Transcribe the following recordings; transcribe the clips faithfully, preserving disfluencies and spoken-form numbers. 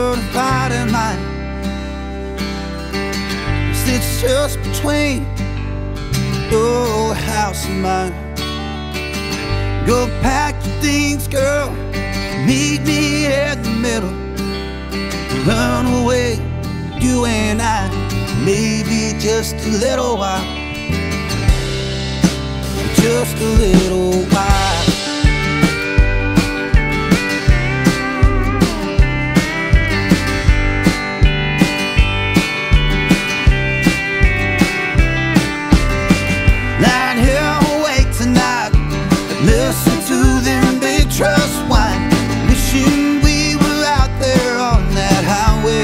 world dividing line. It's just between your house and mine. Go pack your things, girl, meet me in the middle. Run away, you and I, maybe just a little while. Just a little while. Lying here awake tonight, listen to them big trucks whine, wishing we were out there on that highway,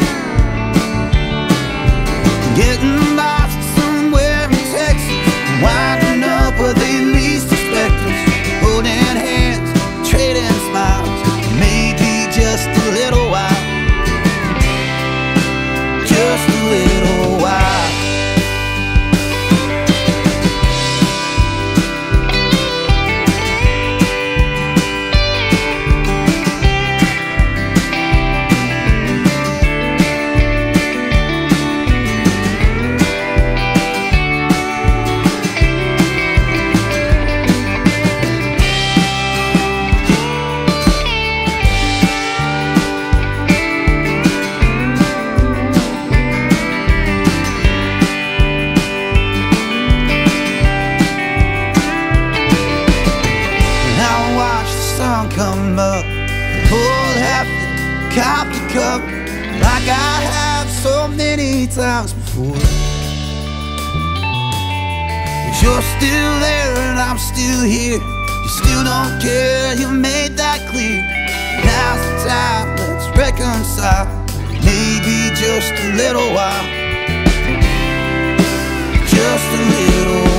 getting lost somewhere in Texas, winding up where they least expect us, holding hands, trading smiles, maybe just a little while, just a little while. Come up, pull half the coffee cup like I have so many times before. But you're still there and I'm still here. You still don't care, you made that clear. Now's the time, let's reconcile. Maybe just a little while, just a little while.